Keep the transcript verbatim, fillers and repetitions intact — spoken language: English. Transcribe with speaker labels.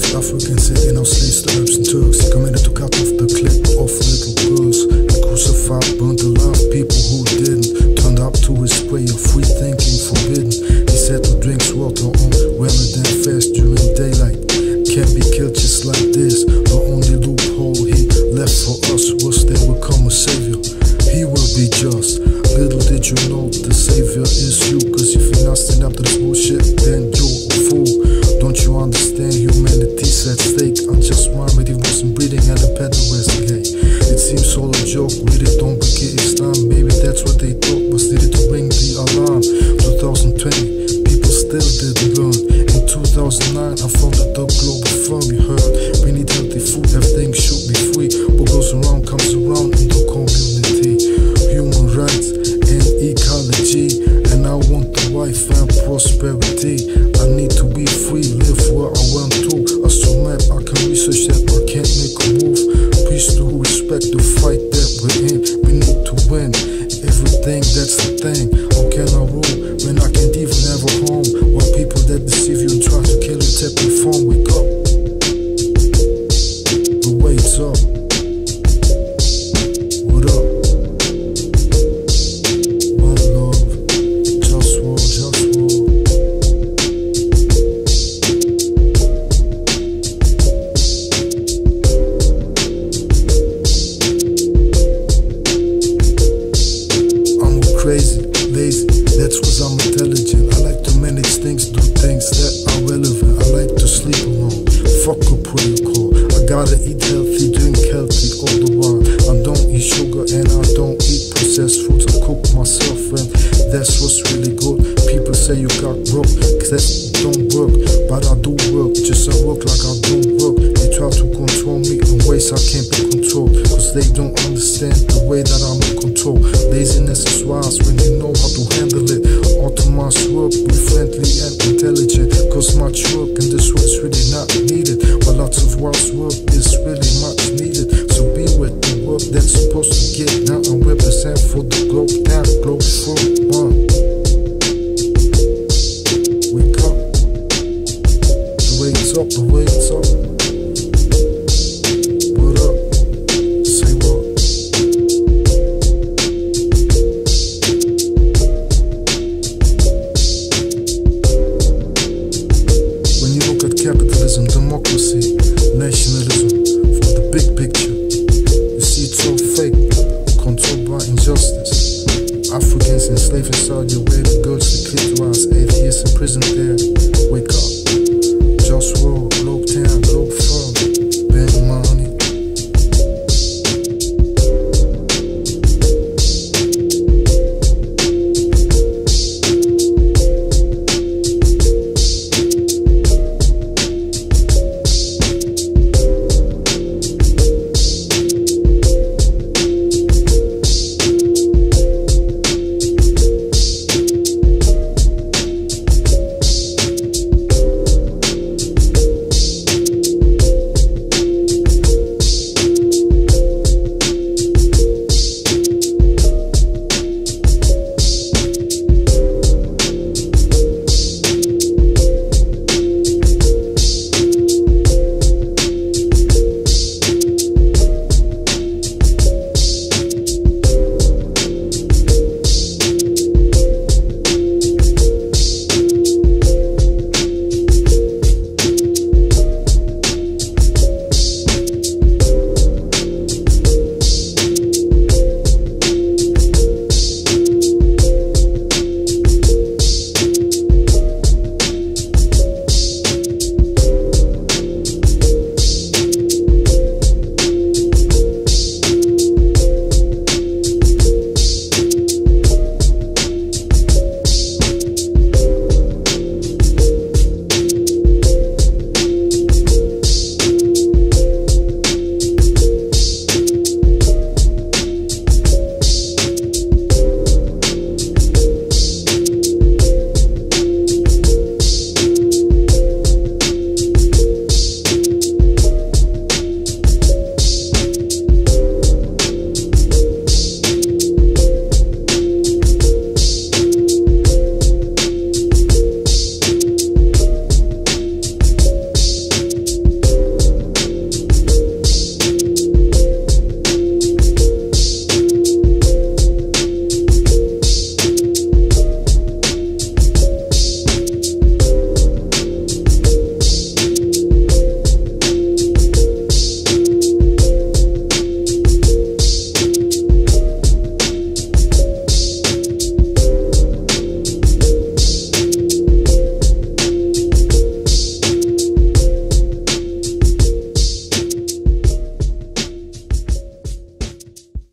Speaker 1: Africans setting out slaves to Arabs and Turks. They committed to cut off the clip of little girls. They crucified, burned alive people who didn't. Turned up to his way of free thinking forbidden. He said to drink water on Ramadan fast during daylight. Can't be killed just like this. The only loophole he left for us was there will come a savior. He will be just. Little did you know the savior is you. Cause if you're not standing up to this bullshit, then you're a fool. Don't you understand humanity's at stake? I just reminded he wasn't breathing at a pedal was gay. It seems all a joke, really don't begin Islam. Maybe that's what they thought was needed to ring the alarm. twenty twenty, people still didn't learn. In two thousand nine, I founded the global firm. You heard, we need healthy food, everything should be free. What goes around comes around in the community. Human rights and ecology, and I want the wife and prosperity. I need to be free, live where I want to. As to map, I can research that, I can't make a move. Peace to respect the fight that we're in. We need to win everything, that's the thing. How can I rule when I can't even have a home? While people that deceive you and try to kill you take your phone. Wake up, the wait's up. What up? One love, just war, just war. I'm crazy, lazy, that's cause I'm intelligent. I like to manage things, do things that are relevant. I like to sleep alone, fuck a protocol. I gotta eat healthy, drink healthy all the while. I don't eat sugar and I don't eat processed foods. I cook myself and that's what's really good. People say you got broke, cause that don't work. But I do work, just I work like I don't work. They try to control me in ways I can't be controlled. Cause they don't understand the way that I'm in control. Laziness is wise when you know how to handle it. Automatic work, be friendly and intelligent. Cause much work in this world is really not needed. But lots of wise work is really much needed. So be with the work that's supposed to get now and represent for the globe down, globe for one. Wake up, the wait's up, the wait's up. What up? Say what? When you look at capitalism, democracy, nationalism, from the big picture, you see it's all fake, controlled by injustice. Africans enslaved inside your